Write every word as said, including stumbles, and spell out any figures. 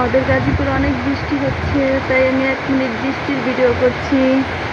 আমাদের গাজীপুরে অনেক বৃষ্টি হচ্ছে, তাই আমি এক মিনিট বৃষ্টির ভিডিও করছি।